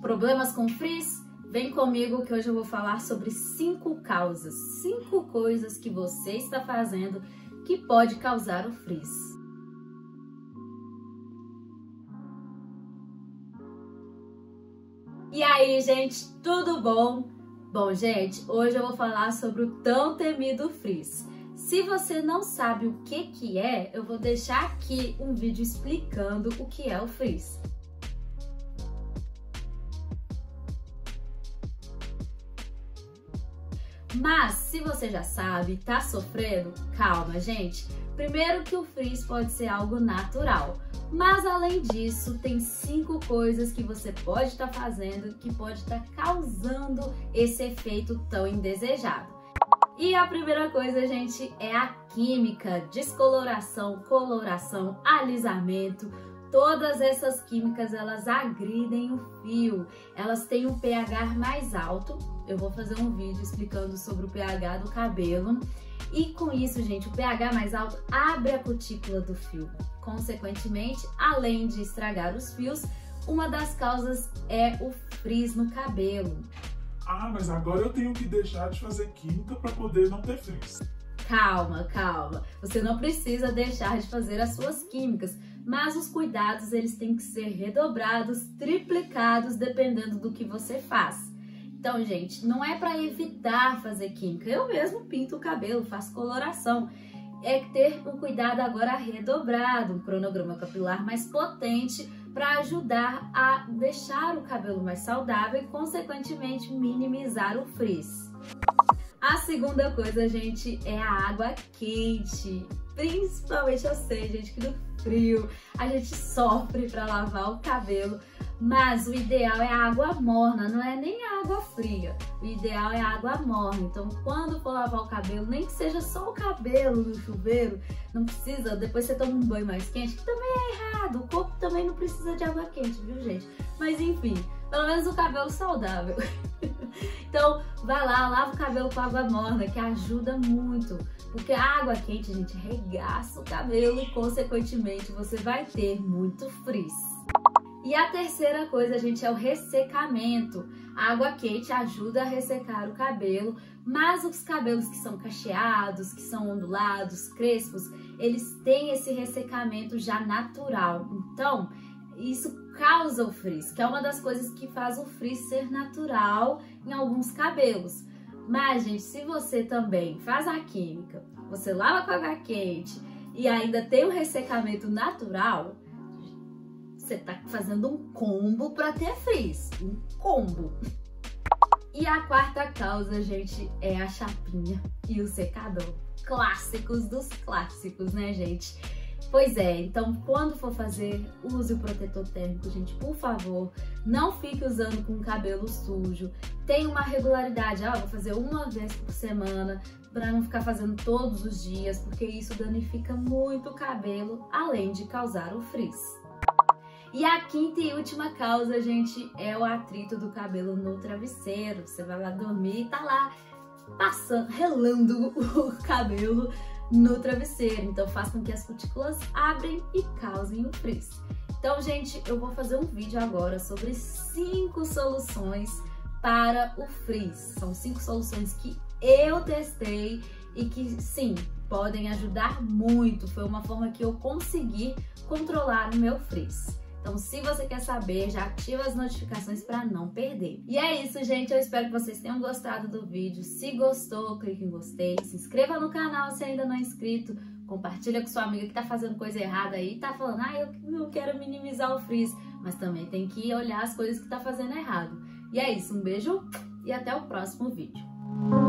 Problemas com frizz? Vem comigo que hoje eu vou falar sobre 5 causas, 5 coisas que você está fazendo que pode causar o frizz. E aí, gente, tudo bom? Bom, gente, hoje eu vou falar sobre o tão temido frizz. Se você não sabe o que é, eu vou deixar aqui um vídeo explicando o que é o frizz. Mas, se você já sabe, tá sofrendo, calma, gente. Primeiro que o frizz pode ser algo natural, mas além disso, tem 5 coisas que você pode estar fazendo que pode estar causando esse efeito tão indesejado. E a primeira coisa, gente, é a química, descoloração, coloração, alisamento. Todas essas químicas, elas agridem o fio, elas têm um pH mais alto. Eu vou fazer um vídeo explicando sobre o pH do cabelo. E com isso, gente, o pH mais alto abre a cutícula do fio. Consequentemente, além de estragar os fios, uma das causas é o frizz no cabelo. Ah, mas agora eu tenho que deixar de fazer química para poder não ter frizz. Calma, calma. Você não precisa deixar de fazer as suas químicas, mas os cuidados eles têm que ser redobrados, triplicados, dependendo do que você faz. Então, gente, não é para evitar fazer química. Eu mesmo pinto o cabelo, faço coloração. É ter um cuidado agora redobrado, um cronograma capilar mais potente para ajudar a deixar o cabelo mais saudável e, consequentemente, minimizar o frizz. A segunda coisa, gente, é a água quente. Principalmente eu sei, gente, que no frio a gente sofre para lavar o cabelo, mas o ideal é a água morna, não é nem a água fria. O ideal é a água morna. Então, quando for lavar o cabelo, nem que seja só o cabelo no chuveiro, não precisa, depois você toma um banho mais quente, que também é errado. O corpo também não precisa de água quente, viu, gente? Mas enfim, pelo menos o cabelo saudável. Então, vai lá, lava o cabelo com água morna, que ajuda muito. Porque a água quente, gente, regaça o cabelo e, consequentemente, você vai ter muito frizz. E a terceira coisa, gente, é o ressecamento. A água quente ajuda a ressecar o cabelo, mas os cabelos que são cacheados, que são ondulados, crespos, eles têm esse ressecamento já natural. Então, isso causa o frizz, que é uma das coisas que faz o frizz ser natural em alguns cabelos. Mas, gente, se você também faz a química, você lava com água quente e ainda tem o ressecamento natural, você tá fazendo um combo para ter frizz, um combo. E a quarta causa, gente, é a chapinha e o secador. Clássicos dos clássicos, né, gente? Pois é, então quando for fazer, use o protetor térmico, gente, por favor. Não fique usando com o cabelo sujo. Tenha uma regularidade, vou fazer uma vez por semana, para não ficar fazendo todos os dias, porque isso danifica muito o cabelo, além de causar o frizz. E a quinta e última causa, gente, é o atrito do cabelo no travesseiro. Você vai lá dormir e tá lá passando, relando o cabelo no travesseiro. Então faz com que as cutículas abrem e causem o frizz. Então, gente, eu vou fazer um vídeo agora sobre 5 soluções para o frizz. São 5 soluções que eu testei e que, sim, podem ajudar muito. Foi uma forma que eu consegui controlar o meu frizz. Então, se você quer saber, já ativa as notificações para não perder. E é isso, gente. Eu espero que vocês tenham gostado do vídeo. Se gostou, clique em gostei. Se inscreva no canal se ainda não é inscrito. Compartilha com sua amiga que tá fazendo coisa errada aí. Tá falando, eu não quero minimizar o frizz. Mas também tem que olhar as coisas que tá fazendo errado. E é isso. Um beijo e até o próximo vídeo.